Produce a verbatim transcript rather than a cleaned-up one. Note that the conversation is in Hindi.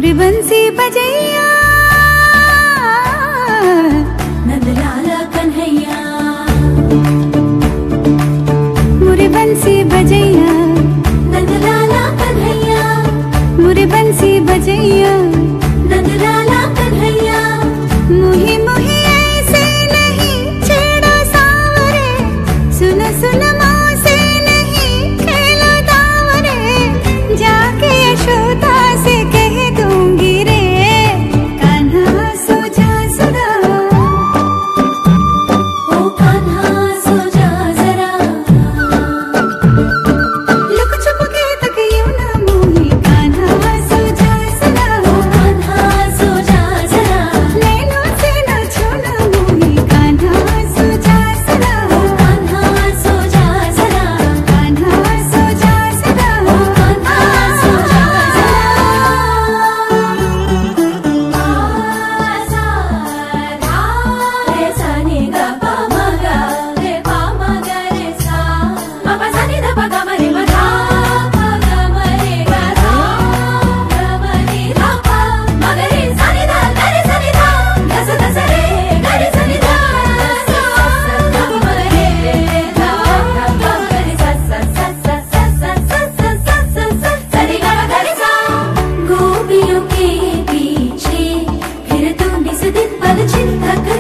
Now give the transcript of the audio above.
मुरी बंसी बजैया नंदलाला कन्हैया, मुरी बंसी बजैया नंदलाला कन्हैया, मुरी बंसी बजैया नंदलाला कन्हैया। मुही मुही ऐसे नहीं छेड़ो सावरे, सुनो सुनो मौसे नहीं खेलो दावरे, जाके यशोदा से कह दूंगी रे कान्हा सो जा जरा, ओ कान्हा सो जा जरा, लुक छुप के तक यूं ना मोही कान्हा सो जा जरा, ओ कान्हा सो जा जरा, नैनों से ना छूना मोही कान्हा सो जा जरा, ओ कान्हा सो जा जरा, कान्हा सो जा जरा, ओ कान्हा सो जा जरा। सा धा रे सा नि ग प म ग रे प म ग रे सा, म प सा नि ध प ग म रे म धा प ग म रे ग धा ग म रे धा प म ग रे सा नि ध ग रे सा नि ध ग स ध स रे ग रे सा नि ध स स ध प म रे ध ध प म रे सा सा सा सा सा सा सा सा सा सा सा सा रे ग ग रे सा। गोपियों के पीछे फिर तुम इस दिन पल चिंता कर